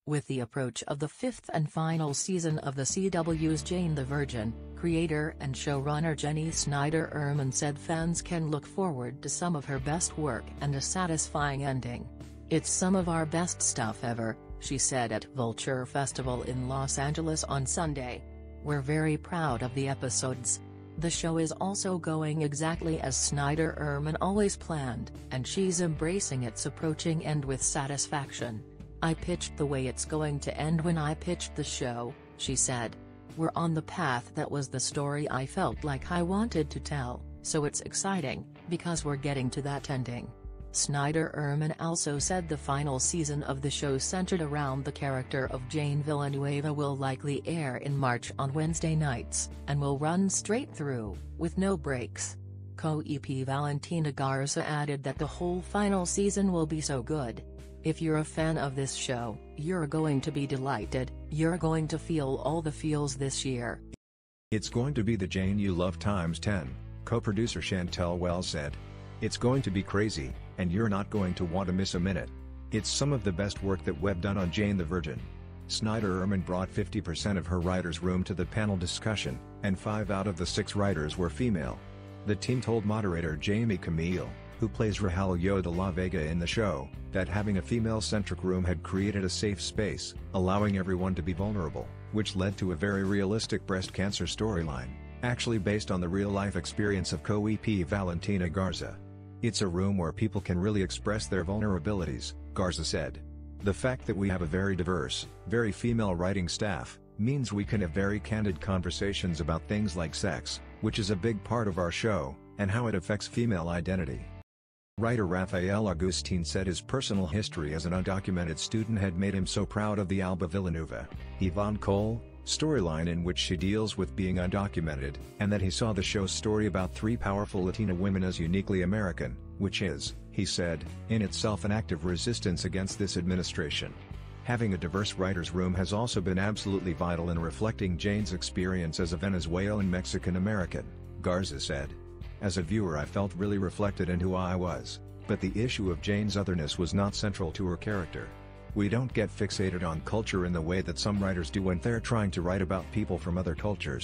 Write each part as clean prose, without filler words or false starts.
With the approach of the fifth and final season of the CWs Jane the Virgin, creator and showrunner Jennie Snyder Urman said fans can look forward to some of her best work and a satisfying ending. "It's some of our best stuff ever," she said at Vulture Festival in Los Angeles on Sunday. "We're very proud of the episodes. The show is also going exactly as Snyder Urman always planned, and she's embracing its approaching end with satisfaction. I pitched the way it's going to end when I pitched the show," she said. "We're on the path that was the story I felt like I wanted to tell, so it's exciting, because we're getting to that ending." Snyder Urman also said the final season of the show centered around the character of Jane Villanueva will likely air in March on Wednesday nights, and will run straight through, with no breaks. Co-EP Valentina Garza added that the whole final season will be so good. "If you're a fan of this show, you're going to be delighted, you're going to feel all the feels this year. It's going to be the Jane you love times 10, co-producer Chantelle Wells said. "It's going to be crazy, and you're not going to want to miss a minute. It's some of the best work that we've done on Jane the Virgin." Snyder Urman brought 50% of her writers' room to the panel discussion, and 5 out of the 6 writers were female. The team told moderator Jaime Camil, who plays Rogelio de la Vega in the show, that having a female-centric room had created a safe space, allowing everyone to be vulnerable, which led to a very realistic breast cancer storyline, actually based on the real-life experience of co-EP Valentina Garza. "It's a room where people can really express their vulnerabilities," Garza said. "The fact that we have a very diverse, very female writing staff, means we can have very candid conversations about things like sex, which is a big part of our show, and how it affects female identity." Writer Rafael Agustin said his personal history as an undocumented student had made him so proud of the Alba Villaneuva, Ivonne Coll, storyline in which she deals with being undocumented, and that he saw the show's story about 3 powerful Latina women as uniquely American, which is, he said, in itself an act of resistance against this administration. "Having a diverse writer's room has also been absolutely vital in reflecting Jane's experience as a Venezuelan-Mexican-American," Garza said. "As a viewer I felt really reflected in who I was, but the issue of Jane's otherness was not central to her character. We don't get fixated on culture in the way that some writers do when they're trying to write about people from other cultures."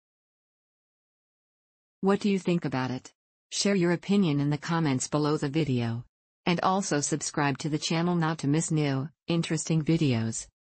What do you think about it? Share your opinion in the comments below the video. And also subscribe to the channel not to miss new, interesting videos.